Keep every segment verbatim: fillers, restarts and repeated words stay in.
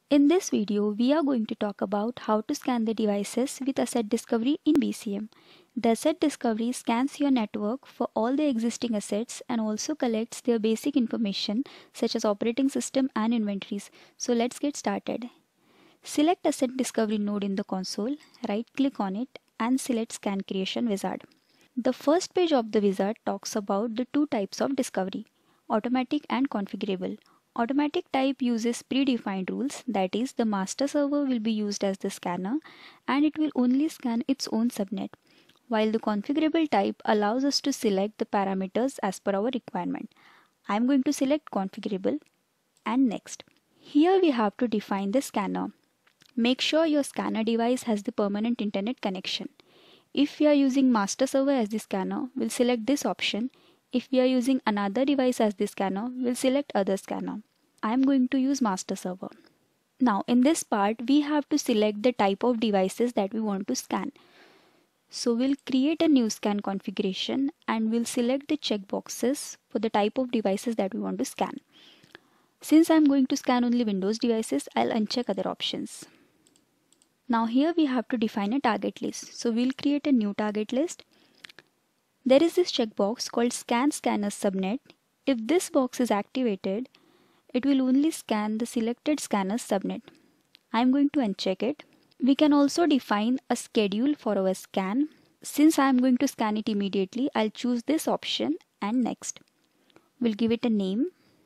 In this video, we are going to talk about how to scan the devices with Asset Discovery in B C M. The Asset Discovery scans your network for all the existing assets and also collects their basic information such as operating system and inventories. So let's get started. Select Asset Discovery node in the console, right click on it and select Scan Creation Wizard. The first page of the wizard talks about the two types of discovery, automatic and configurable. Automatic type uses predefined rules, that is, the master server will be used as the scanner and it will only scan its own subnet, while the configurable type allows us to select the parameters as per our requirement. I am going to select configurable and next. Here we have to define the scanner. Make sure your scanner device has the permanent internet connection. If we are using master server as the scanner, we'll select this option. If we are using another device as the scanner, we'll select other scanner. I am going to use master server. Now in this part, we have to select the type of devices that we want to scan. So we'll create a new scan configuration and we'll select the checkboxes for the type of devices that we want to scan. Since I'm going to scan only Windows devices, I'll uncheck other options. Now here we have to define a target list. So we'll create a new target list. There is this checkbox called Scan Scanner Subnet. If this box is activated, it will only scan the selected scanner subnet. I'm going to uncheck it. We can also define a schedule for our scan. Since I'm going to scan it immediately, I'll choose this option and next. We'll give it a name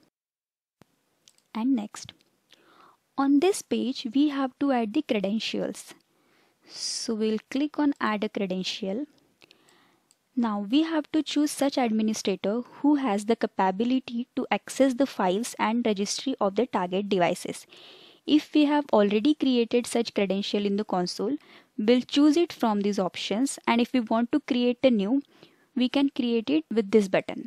and next. On this page, we have to add the credentials. So we'll click on Add a Credential. Now we have to choose such administrator who has the capability to access the files and registry of the target devices. If we have already created such credential in the console, we'll choose it from these options, and if we want to create a new, we can create it with this button.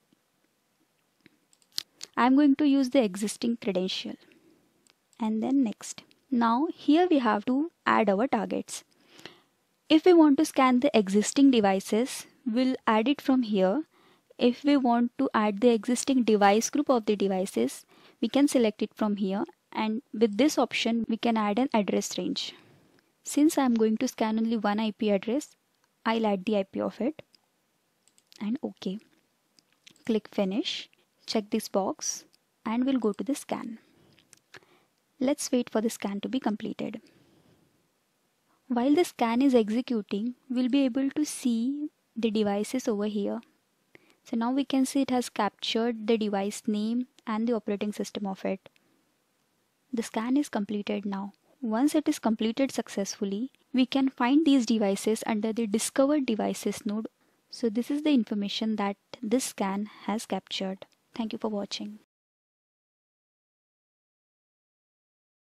I'm going to use the existing credential and then next. Now here we have to add our targets. If we want to scan the existing devices, we'll add it from here. If we want to add the existing device group of the devices, we can select it from here, and with this option we can add an address range. Since I'm going to scan only one I P address, I'll add the I P of it and OK. Click Finish, check this box and we'll go to the scan. Let's wait for the scan to be completed. While the scan is executing, we'll be able to see the devices over here. So now we can see it has captured the device name and the operating system of it. The scan is completed now. Once it is completed successfully, we can find these devices under the Discovered Devices node. So this is the information that this scan has captured. Thank you for watching.